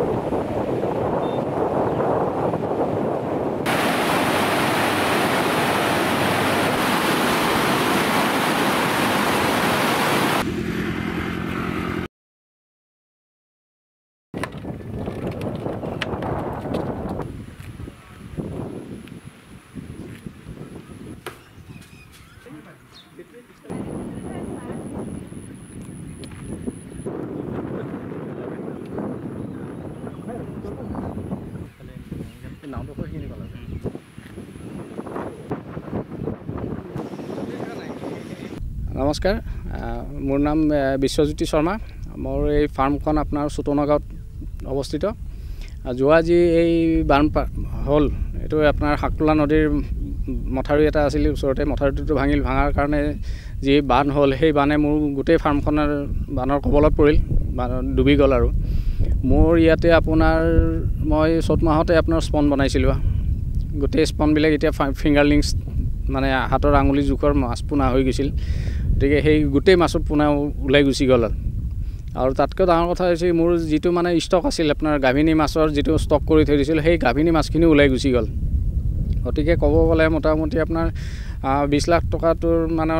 নমস্কাৰ, মোৰ নাম বিশ্বজ্যোতি শৰ্মা। মোৰ এই ফাৰ্মখন আপোনাৰ চুটনগাঁৱত অৱস্থিত। যোৱা যি এই বান হ'ল, এইটো আপোনাৰ শাকতোলা নদীৰ মথাউৰি এটা আছিল ওচৰতে, মথাউৰিটো ভাঙাৰ কাৰণে যি বান হ'ল, সেই বানে মোৰ গোটেই ফাৰ্মখনৰ বানৰ কবলত পৰিল, ডুবি গ'ল। আৰু মোৰ ইয়াতে আপোনাৰ মই চ'ত মাহতে আপোনাৰ স্পন বনাইছিলোঁ। গোটেই স্পনবিলাক এতিয়া ফিংগাৰলিংছ মানে হাতৰ আঙুলি জোখৰ মাছ পোনা হৈ গৈছিল। গতিকে সেই গোটেই মাছৰ পোনা ওলাই গুচি গ'ল। আৰু তাতকৈ ডাঙৰ কথা হৈছে মোৰ যিটো মানে ষ্টক আছিল, আপোনাৰ গাভিনী মাছৰ যিটো ষ্টক কৰি থৈ দিছিল, সেই গাভিনী মাছখিনি ওলাই গুচি গ'ল। গতিকে ক'ব গ'লে মোটামুটি আপোনাৰ 20 লাখ টকাটোৰ মানৰ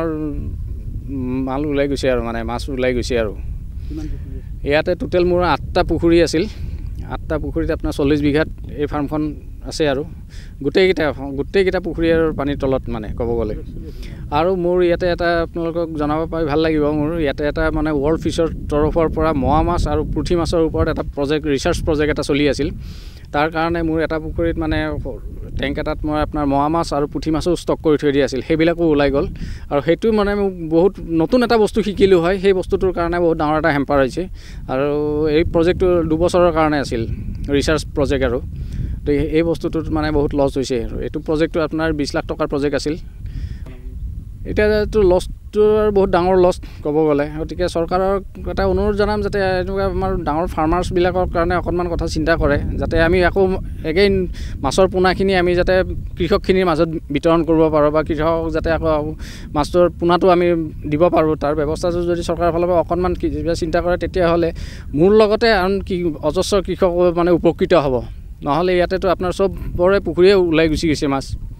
মাল ওলাই গৈছে আৰু মানে মাছ ওলাই গৈছে। আৰু ইয়াতে টোটেল মোৰ 8টা পুখুৰী আছিল। 8টা পুখুৰীত আপোনাৰ 40 বিঘাত এই ফাৰ্মখন আছে। আৰু গোটেইকেইটা পুখুৰী আৰু পানীৰ তলত মানে ক'ব গ'লে। আৰু মোৰ ইয়াতে এটা আপোনালোকক জনাব পাৰি ভাল লাগিব, মোৰ ইয়াতে এটা মানে ৱৰ্ল্ড ফিছৰ তৰফৰ পৰা মোৱা মাছ আৰু পুঠি মাছৰ ওপৰত এটা ৰিচাৰ্চ প্ৰজেক্ট এটা চলি আছিল। তাৰ কাৰণে মোৰ এটা পুখুৰীত মানে টেংক এটাত মই আপোনাৰ মোৱা মাছ আৰু পুঠি মাছো ষ্টক কৰি থৈ দিয়া আছিল, সেইবিলাকো ওলাই গ'ল। আৰু সেইটো মানে মোক বহুত নতুন এটা বস্তু শিকিলোঁ হয়, সেই বস্তুটোৰ কাৰণে বহুত ডাঙৰ এটা হেম্পাৰ হৈছে। আৰু এই প্ৰজেক্টটো 2 বছৰৰ কাৰণে আছিল, ৰিচাৰ্চ প্ৰজেক্ট। আৰু তো এই বস্তুটোত মানে বহুত লছ হৈছে। আৰু এইটো প্ৰজেক্টটো আপোনাৰ 20 লাখ টকাৰ প্ৰজেক্ট আছিল। এতিয়াতো লছটো আৰু বহুত ডাঙৰ লছ ক'ব গ'লে। গতিকে চৰকাৰক এটা অনুৰোধ জনাম যাতে এনেকুৱা আমাৰ ডাঙৰ ফাৰ্মাৰ্ছবিলাকৰ কাৰণে অকণমান কথা চিন্তা কৰে, যাতে আমি আকৌ এগেইন মাছৰ পোনাখিনি আমি যাতে কৃষকখিনিৰ মাজত বিতৰণ কৰিব পাৰোঁ, বা কৃষকক যাতে আকৌ মাছৰ পোনাটো আমি দিব পাৰোঁ। তাৰ ব্যৱস্থাটো যদি চৰকাৰৰ ফালৰ পৰা অকণমান চিন্তা কৰে, তেতিয়াহ'লে মোৰ লগতে আন অজস্ৰ কৃষক মানে উপকৃত হ'ব। নহ'লে ইয়াতেতো আপোনাৰ চবৰে পুখুৰীয়ে ওলাই গুচি গৈছে মাছ।